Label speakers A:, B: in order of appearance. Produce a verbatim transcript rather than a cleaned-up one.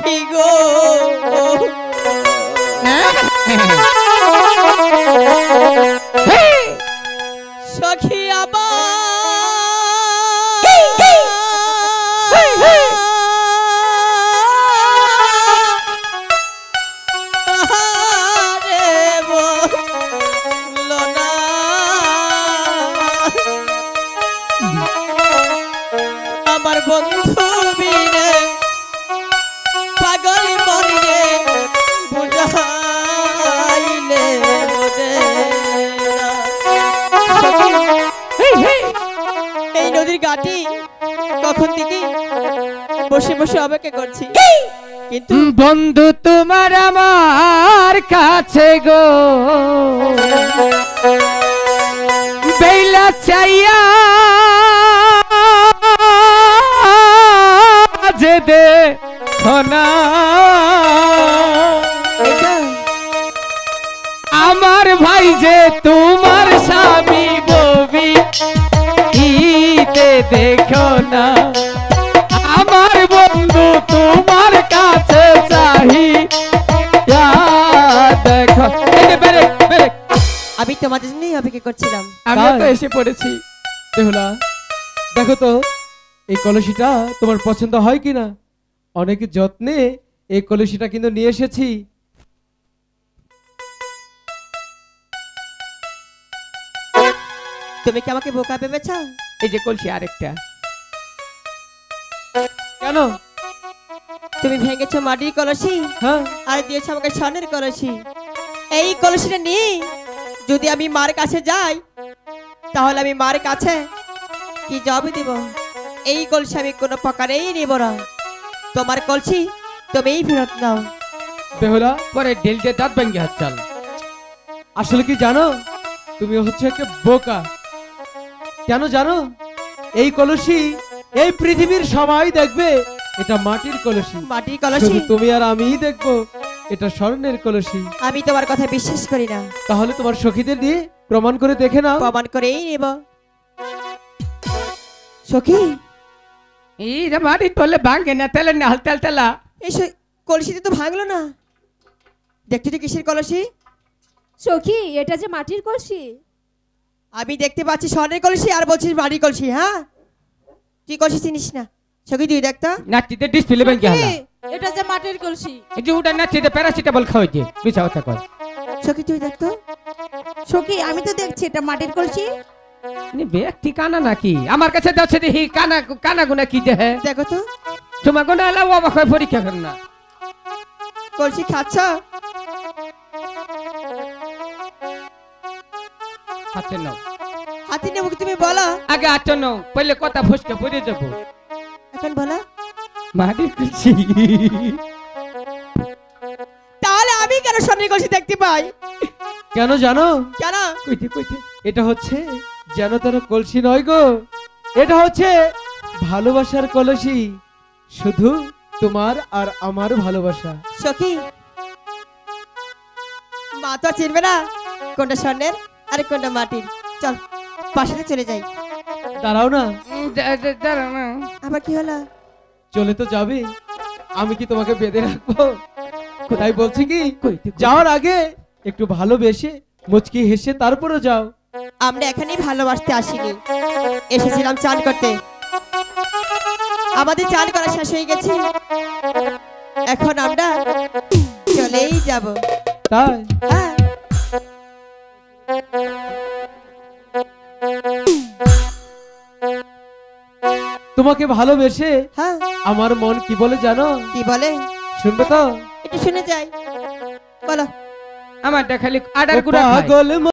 A: সখী গো সখী আবার আমার বন্ধু বিনে পাগল মনে বুঝাইলে এই নদীর ঘাটি কখন থেকে বসে বসে অপেক্ষা করছি, কিন্তু
B: বন্ধু তোমার আমার কাছে গো বেলা চাইয়া যে দে সোনা আমার ভাই যে তোমার স্বামী ববি ইতে দেখো না আমার বন্ধু তোমার কাছে চাহি দেখো।
A: আমি তোমাদের জন্যই অপেক্ষা করছিলাম,
B: আমি তো এসে পড়েছি।
C: বেহুলা দেখো তো এই কলসিটা তোমার পছন্দ হয় কিনা, অনেক যত্নে এই কলসিটা কিন্তু নিয়ে এসেছি।
A: তুমি কি আমাকে বোকা ভেবেছ?
B: এই যে কলসি আরেকটা।
C: কেন?
A: তুমি ভেঙেছো মাটির কলসি,
C: হ্যাঁ,
A: আর দিয়েছো আমাকে স্বর্ণের কলসি। এই কলসিটা নিয়ে যদি আমি মার কাছে যাই তাহলে আমি মার কাছে কি জবাব দিব? এই কলসি আমি কোনো প্রকারেই নেব না। তোমার কলসি তুমিই ফেরত নাও।
B: বেহুলা পরে ঢিল দিয়ে দাঁত ভেঙে হাত চাল।
C: আসলে কি জানো, তুমি হচ্ছে একটা বোকা। কেন জানো? এই কলসি এই পৃথিবীর সবাই দেখবে এটা মাটির কলসি,
A: মাটির কলসি
C: শুধু তুমি আর আমিই দেখবো এটা স্বর্ণের কলসি।
A: আমি তোমার কথা বিশ্বাস করি না।
C: তাহলে তোমার সখীদের দিয়ে প্রমাণ করে দেখে নাও।
A: প্রমাণ করেই নেব। সখী
B: এই রে মাটির তলে ভাঙে না, তেলে না হাল তেল তেলা।
A: এই কলসিতে তো ভাঙলো না, দেখতে তো কিসের কলসি?
D: সখী এটা যে মাটির কলসি।
A: আমি দেখতে পাচ্ছি স্বর্ণের কলসি আর বলছিস মাটির কলসি। হ্যাঁ তুই কলসি চিনিস না? সখী তুই দেখতা
B: নাচিতে ডিসপ্লে ভেঙে হালা।
D: এটা যে মাটির কলসি।
B: এই যে ওটা নাচিতে প্যারাসিটামল খাওয়াইছে, মিছা কথা কয়।
A: সখী তুই দেখতো।
D: সখী আমি তো দেখছি এটা মাটির কলসি।
B: নি ব্যক্তি কানা নাকি? আমার কাছে যাচ্ছে দেখি কানা কানা গুনা কি দেহে।
A: দেখো তো
B: তোমার গুনা এলা বাবা কয় পরীক্ষা করেন না।
A: কলসি খাচ্ছ?
B: হাতে নাও।
A: হাতি নেব তুমি বলো
B: আগে হাতে নাও, পহলে কথা ফসকে পড়ে যাব।
A: এখন বলো।
B: মাটির কলসি।
A: তাহলে আমি কেন স্বর্ণের কলসি দেখতে পাই?
C: কেন জানো?
A: কেন?
B: কইতে কইতে
C: এটা হচ্ছে যেন তেন কলসি নয় গো, এটা হচ্ছে ভালোবাসার কলসি, শুধু তোমার আর আমার ভালোবাসা।
A: সখী মা তো চিনবে না কোনটা স্বর্ণের আর কোনটা মাটির। চল পাশে চলে যাই।
C: দাঁড়াও না।
B: দাঁড়াও না।
A: আবার কি হলো?
C: চলে তো যাবে, আমি কি তোমাকে বেঁধে রাখবো? তাই বলছি কি
B: কইতে
C: যাওয়ার আগে একটু ভালোবেসে মুচকি হেসে তারপরে যাও।
A: আমরা এখানেই ভালোবাসতে আসিনি, এসেছিলাম চান করতে। আমাদের চান করা শেষ হয়ে গেছে, এখন আমরা চলেই যাব।
C: তাই
A: হ্যাঁ
C: তোমাকে ভালোবেসে
A: হ্যাঁ
C: আমার মন কি বলে জানো?
A: কি বলে?
C: শুনবে তো?
A: একটু শুনে যাই, বলো।
B: আমার দেখালি আডার গুড়া
C: পাগল